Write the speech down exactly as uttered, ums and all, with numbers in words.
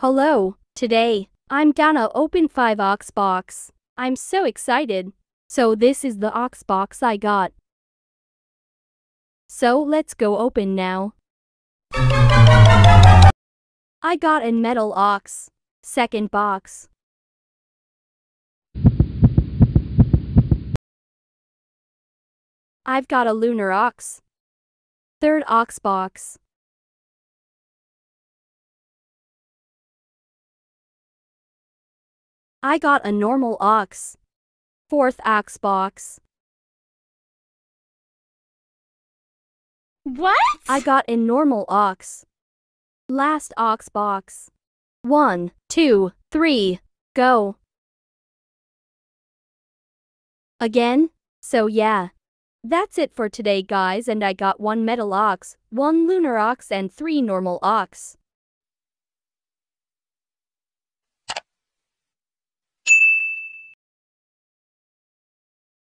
Hello, today, I'm gonna open five ox box. I'm so excited. So this is the ox box I got. So let's go open now. I got a metal ox. Second box. I've got a lunar ox. Third ox box. I got a normal ox. Fourth ox box. What? I got a normal ox. Last ox box. One, two, three, go. Again? So yeah. That's it for today guys, and I got one metal ox, one lunar ox and three normal ox.